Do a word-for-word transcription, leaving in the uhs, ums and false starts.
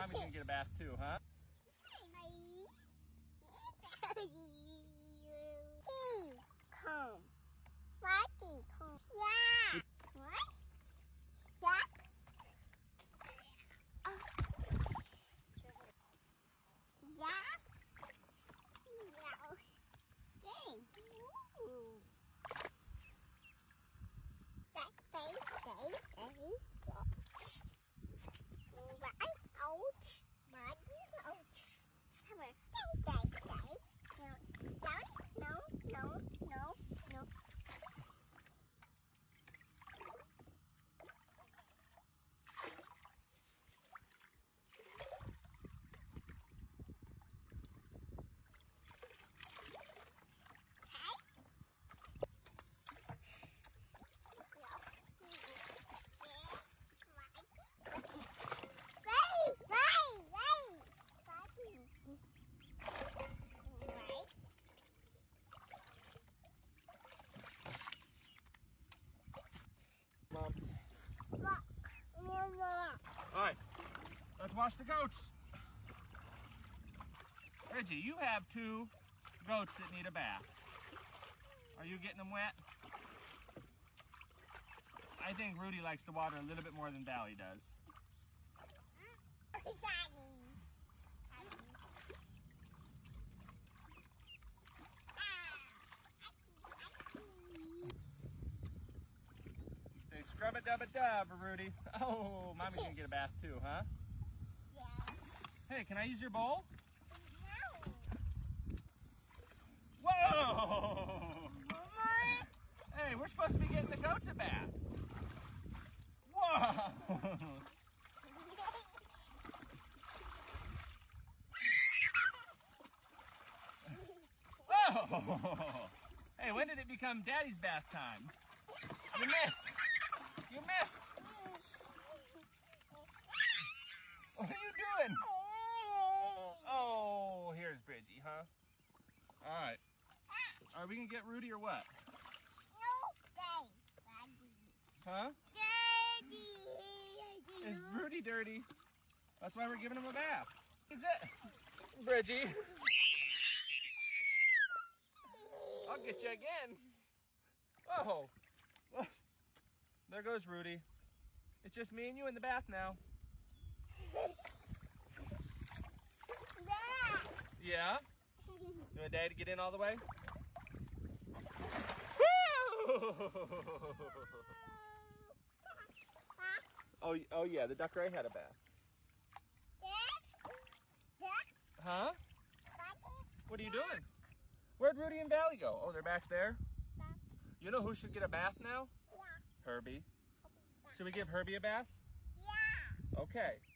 Mommy's gonna get a bath too, huh? Comb. What? Comb. Yeah. What? What? Oh. Yeah. Yeah. Dang. Ooh. That face, face, face. Right. Ouch. Right. Ouch. Come here. Day, day, day. No, no, no, no, no. Mom. Look. Look. All right, let's wash the goats. Reggie, you have two goats that need a bath. Are you getting them wet? I think Rudy likes the water a little bit more than Bally does. Say scrub a dub a dub, Rudy. Oh, Mommy's gonna get a bath too, huh? Yeah. Hey, can I use your bowl? No. Whoa! Mama. Hey, we're supposed to be getting the goats a bath. Whoa! Whoa! Hey, when did it become Daddy's bath time? You missed! You missed! What are you doing? Oh, here's Bridgie, huh? All right. Are we gonna get Rudy or what? No, Daddy. Huh? Daddy. Is Rudy dirty? That's why we're giving him a bath. Is it? Bridgie. I'll get you again. Oh. Well, there goes Rudy. It's just me and you in the bath now. Dad. Yeah? You want Daddy to get in all the way? Oh, oh yeah, the duck right had a bath. Dad. Dad. Huh? Daddy. What are you doing? Where'd Rudy and Bally go? Oh, they're back there? Dad. You know who should get a bath now? Yeah. Herbie. Should we give Herbie a bath? Yeah. Okay.